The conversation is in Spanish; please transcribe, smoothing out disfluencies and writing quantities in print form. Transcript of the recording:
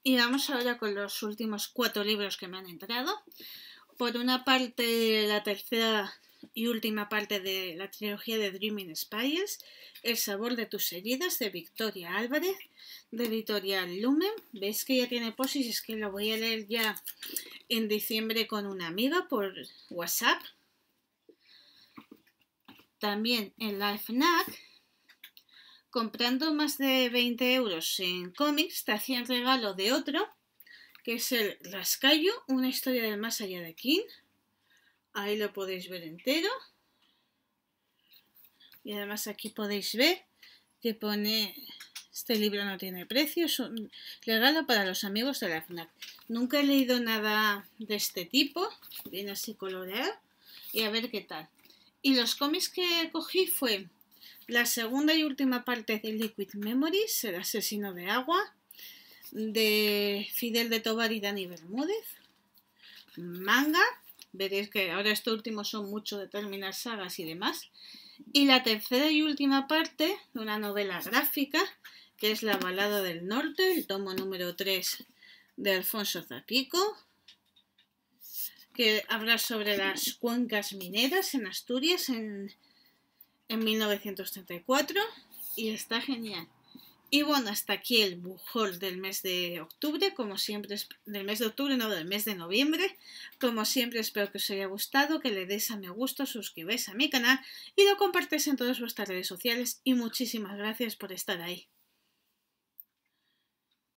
Y vamos ahora con los últimos 4 libros que me han entrado. Por una parte, la tercera y última parte de la trilogía de Dreaming Spires, El sabor de tus heridas, de Victoria Álvarez, de editorial Lumen. Veis que ya tiene posis, es que lo voy a leer ya en diciembre con una amiga por WhatsApp. También en la FNAC, comprando más de 20 euros en cómics, te hacían regalo de otro, que es el Rascallo, una historia del más allá de King. Ahí lo podéis ver entero. Y además aquí podéis ver que pone: este libro no tiene precio, es un regalo para los amigos de la FNAC. Nunca he leído nada de este tipo, viene así coloreado, y a ver qué tal. Y los cómics que cogí fue la segunda y última parte de Liquid Memories, El asesino de agua, de Fidel de Tovar y Dani Bermúdez. Manga, veréis que ahora estos últimos son mucho de terminar sagas y demás. Y la tercera y última parte de una novela gráfica, que es La balada del norte, el tomo número 3 de Alfonso Zapico, que habla sobre las cuencas mineras en Asturias en 1934, y está genial. Y bueno, hasta aquí el book haul del mes de octubre, como siempre, del mes de octubre, no, del mes de noviembre. Como siempre, espero que os haya gustado, que le deis a me gusta, suscribáis a mi canal y lo compartáis en todas vuestras redes sociales, y muchísimas gracias por estar ahí.